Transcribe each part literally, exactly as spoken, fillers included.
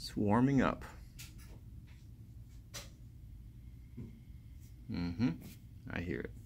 It's warming up. Mm-hmm. I hear it.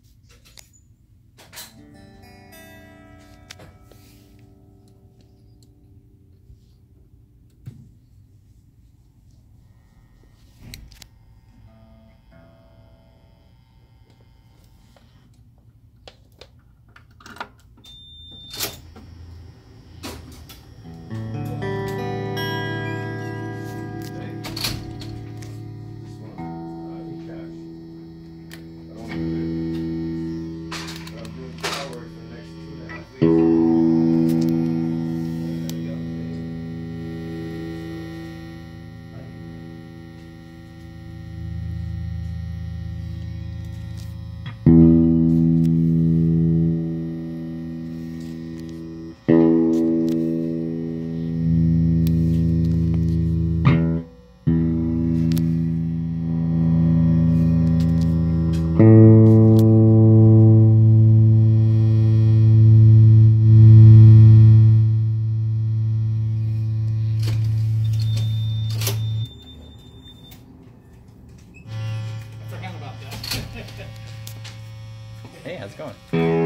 Hey, how's it going?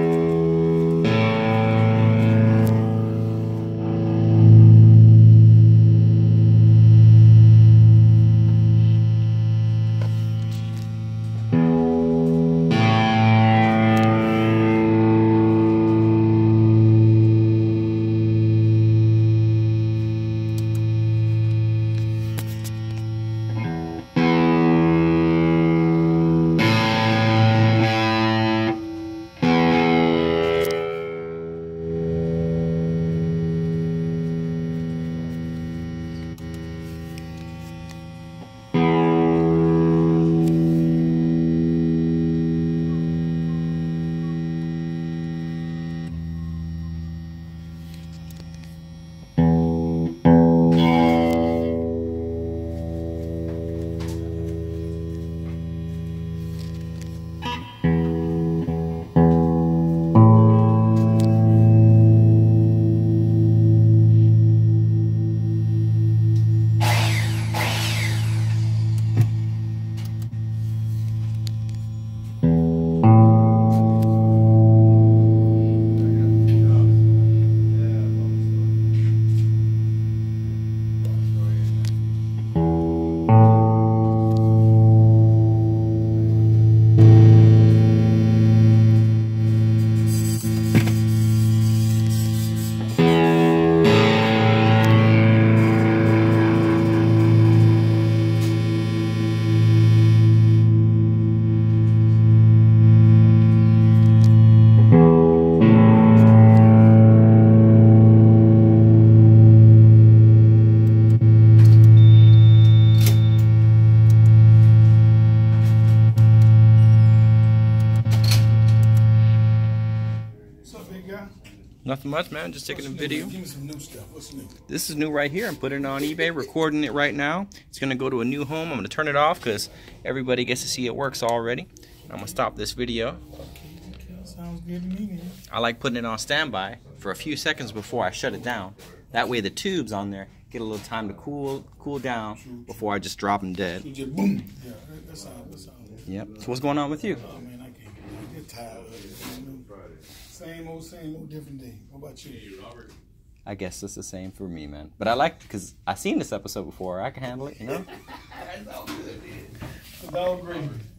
Nothing much, man. Just taking a video. Give me some new stuff. What's new? This is new right here. I'm putting it on eBay, recording it right now. It's going to go to a new home. I'm going to turn it off because everybody gets to see it works already. I'm going to stop this video. Okay, okay. Sounds good to me, man. I like putting it on standby for a few seconds before I shut it down. That way the tubes on there get a little time to cool cool down before I just drop them dead. So just boom. Yeah, that, that sounds that sounds good. Yep. So what's going on with you? Oh, man, I can't. I get tired of it. Same old, same old, different day. What about you, Robert? I guess it's the same for me, man. But I like, because I've seen this episode before. I can handle it, you know? That's all good, dude. It's all great.